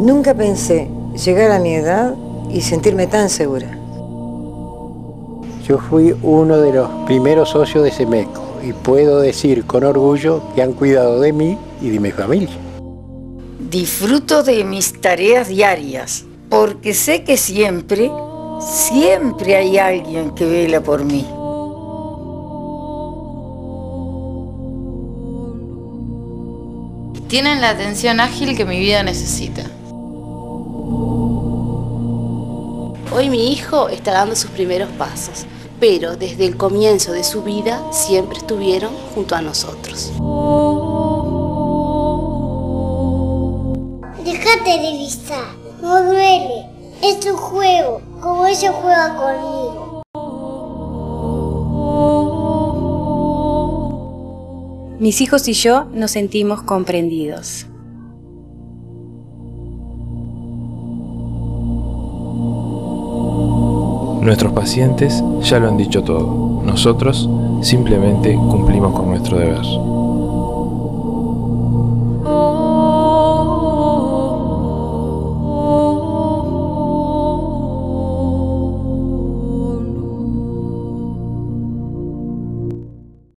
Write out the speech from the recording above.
Nunca pensé llegar a mi edad y sentirme tan segura. Yo fui uno de los primeros socios de Semeco y puedo decir con orgullo que han cuidado de mí y de mi familia. Disfruto de mis tareas diarias porque sé que siempre hay alguien que vela por mí. Tienen la atención ágil que mi vida necesita. Hoy mi hijo está dando sus primeros pasos, pero desde el comienzo de su vida siempre estuvieron junto a nosotros. Déjate de vista, no duele, es un juego, como ella juega conmigo. Mis hijos y yo nos sentimos comprendidos. Nuestros pacientes ya lo han dicho todo. Nosotros simplemente cumplimos con nuestro deber.